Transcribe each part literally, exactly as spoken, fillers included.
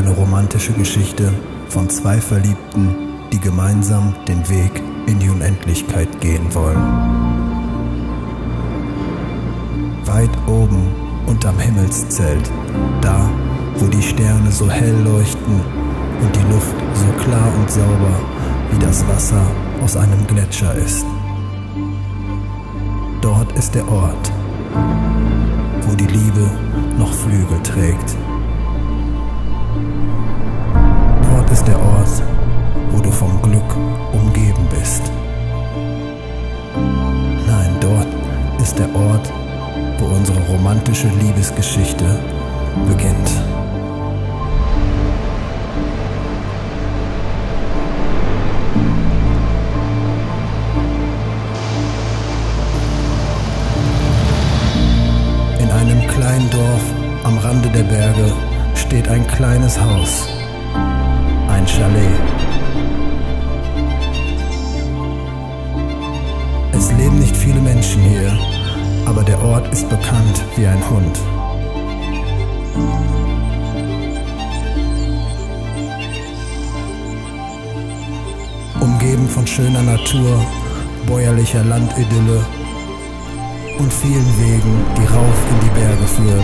Eine romantische Geschichte von zwei Verliebten, die gemeinsam den Weg in die Unendlichkeit gehen wollen. Weit oben unterm Himmelszelt, da wo die Sterne so hell leuchten und die Luft so klar und sauber wie das Wasser aus einem Gletscher ist. Dort ist der Ort, wo die Liebe noch Flügel trägt. Dort ist der Ort, wo du vom Glück umgeben bist. Nein, dort ist der Ort, wo unsere romantische Liebesgeschichte beginnt. In einem kleinen Dorf am Rande der Berge steht ein kleines Haus, ein Chalet. Es leben nicht viele Menschen hier, aber der Ort ist bekannt wie ein Hund. Umgeben von schöner Natur, bäuerlicher Landidylle und vielen Wegen, die rauf in die Berge führen.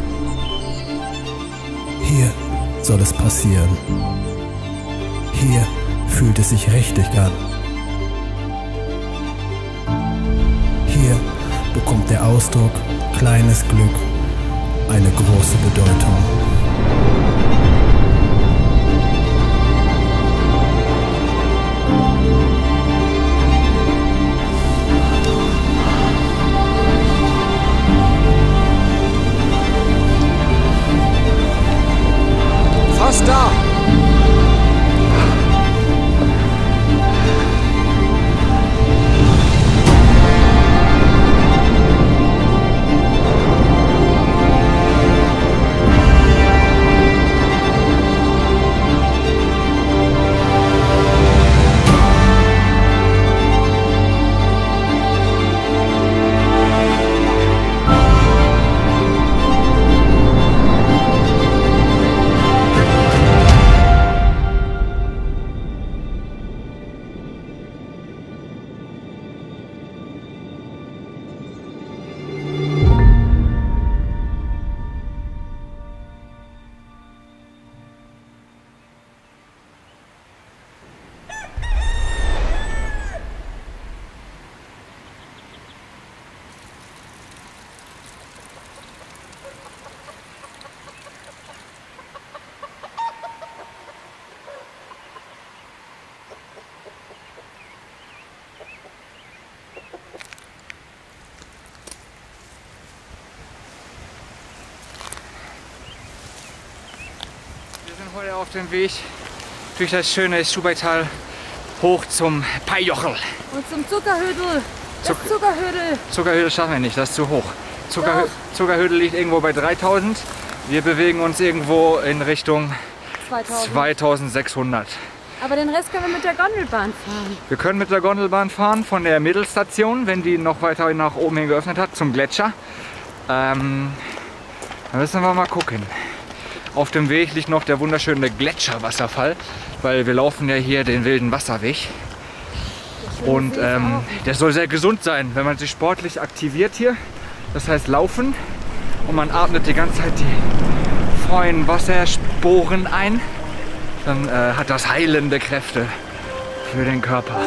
Hier soll es passieren. Hier fühlt es sich richtig an. Hier bekommt der Ausdruck kleines Glück eine große Bedeutung. Fast da! Wir sind heute auf dem Weg durch das schöne Schubaital hoch zum Peijochel. Und zum Zuckerhüdel. Das Zuck Zuckerhüdel. Zuckerhüdel schaffen wir nicht, das ist zu hoch. Zuckerhü Doch. Zuckerhüdel liegt irgendwo bei dreitausend. Wir bewegen uns irgendwo in Richtung zweitausend. zweitausendsechshundert. Aber den Rest können wir mit der Gondelbahn fahren. Wir können mit der Gondelbahn fahren von der Mittelstation, wenn die noch weiter nach oben hin geöffnet hat, zum Gletscher. Ähm, da müssen wir mal gucken. Auf dem Weg liegt noch der wunderschöne Gletscherwasserfall, weil wir laufen ja hier den wilden Wasserweg. Und ähm, der soll sehr gesund sein, wenn man sich sportlich aktiviert hier. Das heißt laufen und man atmet die ganze Zeit die feinen Wassersporen ein. Dann äh, hat das heilende Kräfte für den Körper.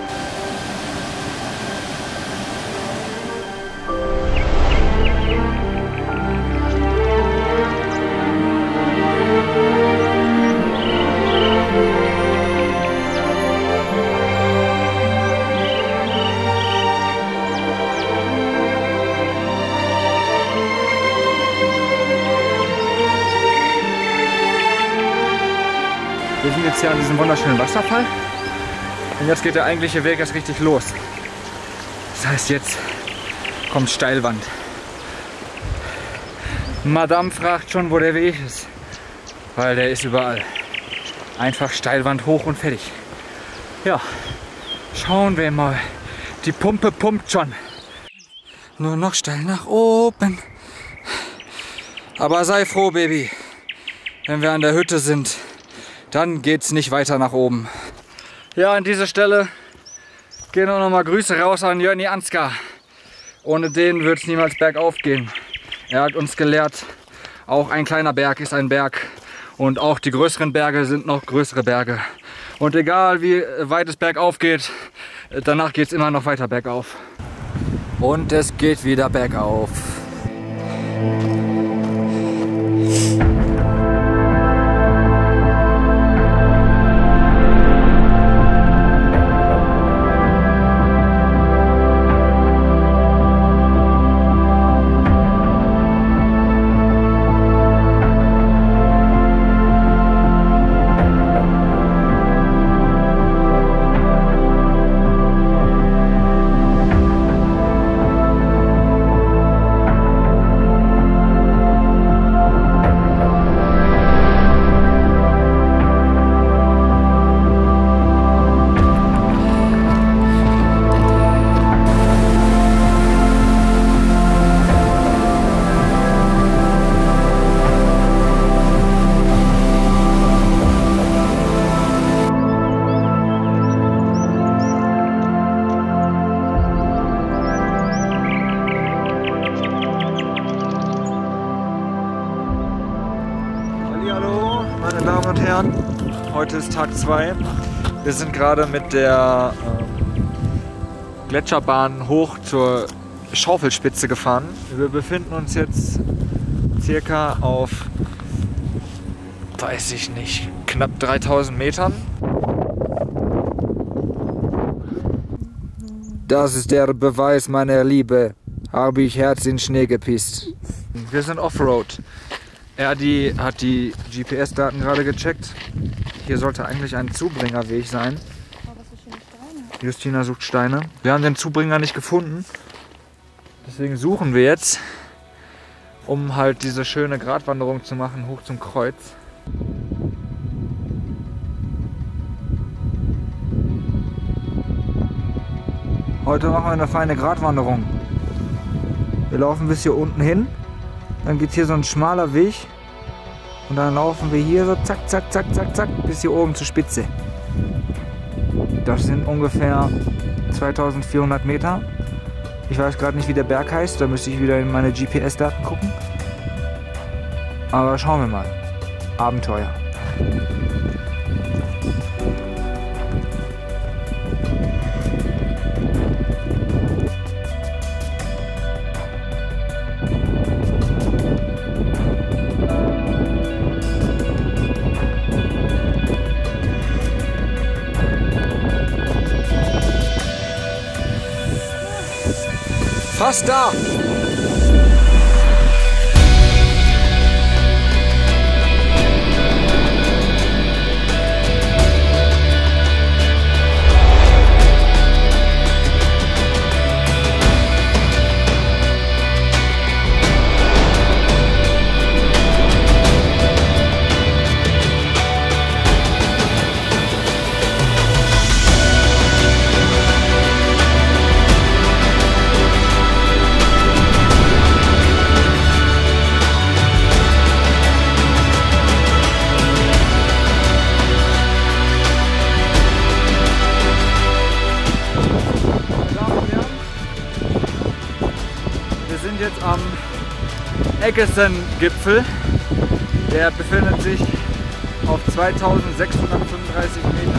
Wir sind jetzt hier an diesem wunderschönen Wasserfall und jetzt geht der eigentliche Weg erst richtig los. Das heißt, jetzt kommt Steilwand. Madame fragt schon, wo der Weg ist, weil der ist überall. Einfach Steilwand hoch und fertig. Ja, schauen wir mal. Die Pumpe pumpt schon. Nur noch steil nach oben. Aber sei froh, Baby. wenn wir an der Hütte sind, dann geht es nicht weiter nach oben. Ja, an dieser Stelle gehen auch nochmal Grüße raus an Jörni Ansgar. Ohne den wird es niemals bergauf gehen. Er hat uns gelehrt, auch ein kleiner Berg ist ein Berg. Und auch die größeren Berge sind noch größere Berge. Und egal wie weit es bergauf geht, danach geht es immer noch weiter bergauf. Und es geht wieder bergauf. Meine Damen und Herren, heute ist Tag zwei. Wir sind gerade mit der ähm, Gletscherbahn hoch zur Schaufelspitze gefahren. Wir befinden uns jetzt circa auf, weiß ich nicht, knapp dreitausend Metern. Das ist der Beweis meiner Liebe. Habe ich Herz in Schnee gepisst. Wir sind Offroad. Erdi hat die G P S-Daten gerade gecheckt. Hier sollte eigentlich ein Zubringerweg sein. Justina sucht Steine. Wir haben den Zubringer nicht gefunden. Deswegen suchen wir jetzt, um halt diese schöne Gratwanderung zu machen, hoch zum Kreuz. Heute machen wir eine feine Gratwanderung. Wir laufen bis hier unten hin. Dann geht hier so ein schmaler Weg und dann laufen wir hier so zack, zack, zack, zack, zack bis hier oben zur Spitze. Das sind ungefähr zweitausendvierhundert Meter. Ich weiß gerade nicht, wie der Berg heißt, da müsste ich wieder in meine G P S-Daten gucken. Aber schauen wir mal. Abenteuer. Fast da! Jetzt am Eggesen-Gipfel. Der befindet sich auf zweitausendsechshundertfünfunddreißig Meter.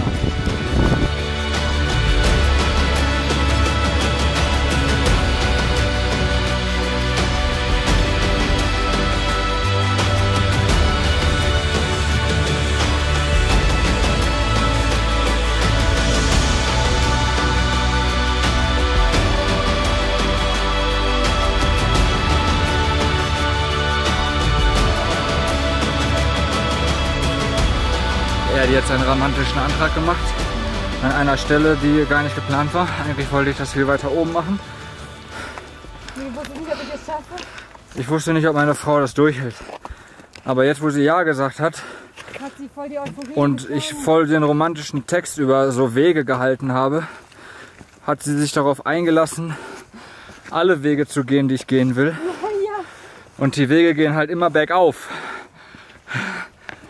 Er hat jetzt einen romantischen Antrag gemacht, an einer Stelle, die gar nicht geplant war. Eigentlich wollte ich das viel weiter oben machen. Ich wusste nicht, ob ich das schaffe. Ich wusste nicht, ob meine Frau das durchhält. Aber jetzt, wo sie Ja gesagt hat, Hat sie voll die Euphorie und ich voll den romantischen Text über so Wege gehalten habe, hat sie sich darauf eingelassen, alle Wege zu gehen, die ich gehen will. Ja. Und die Wege gehen halt immer bergauf.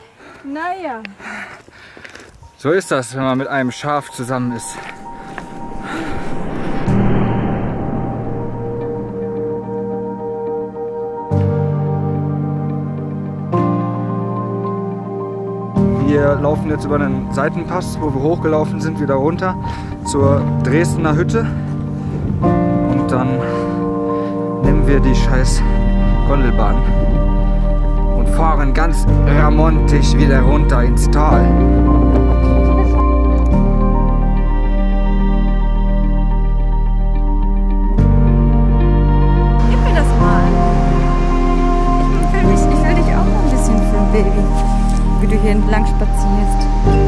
Naja. So ist das, wenn man mit einem Schaf zusammen ist. Wir laufen jetzt über einen Seitenpass, wo wir hochgelaufen sind, wieder runter zur Dresdner Hütte. Und dann nehmen wir die scheiß Gondelbahn und fahren ganz ramontisch wieder runter ins Tal. Gib mir das mal. Ich will, mich, ich will dich auch mal ein bisschen filmen, Baby. Wie du hier entlang spazierst.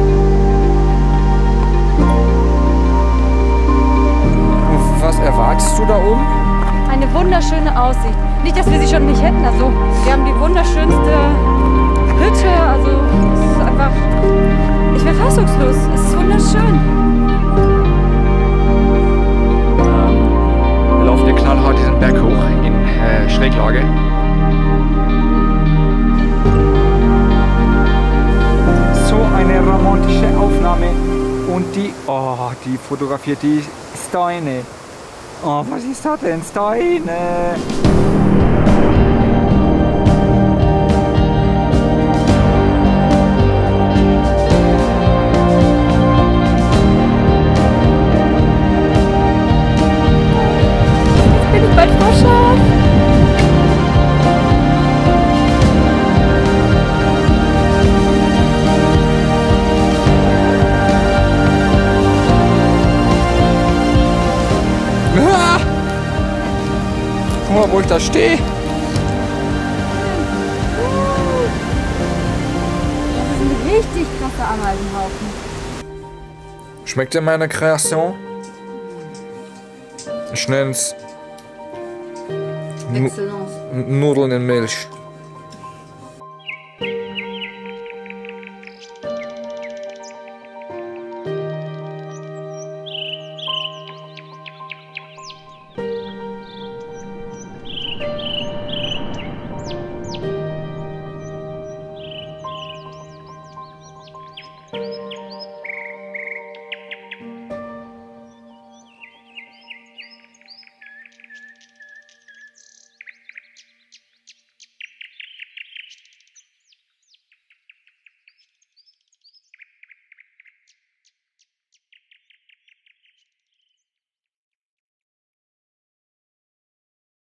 Was erwartest du da oben? Eine wunderschöne Aussicht. Nicht, dass wir sie schon nicht hätten. Also, wir haben die wunderschönste Hütte. Also, es ist einfach. Ich bin fassungslos. Es ist wunderschön. Wir laufen hier knallhart diesen Berg hoch in äh, Schräglage. So eine romantische Aufnahme. Und die, oh, die fotografiert die Steine. Oh, was ist das denn? Steine! Bin ich bald Vorschau? Guck mal, wo ich da stehe. Das ist ein richtig krasser Ameisenhaufen. Schmeckt dir meine Kreation? Ich nenn's Nu- Excellence. Nudeln in Milch.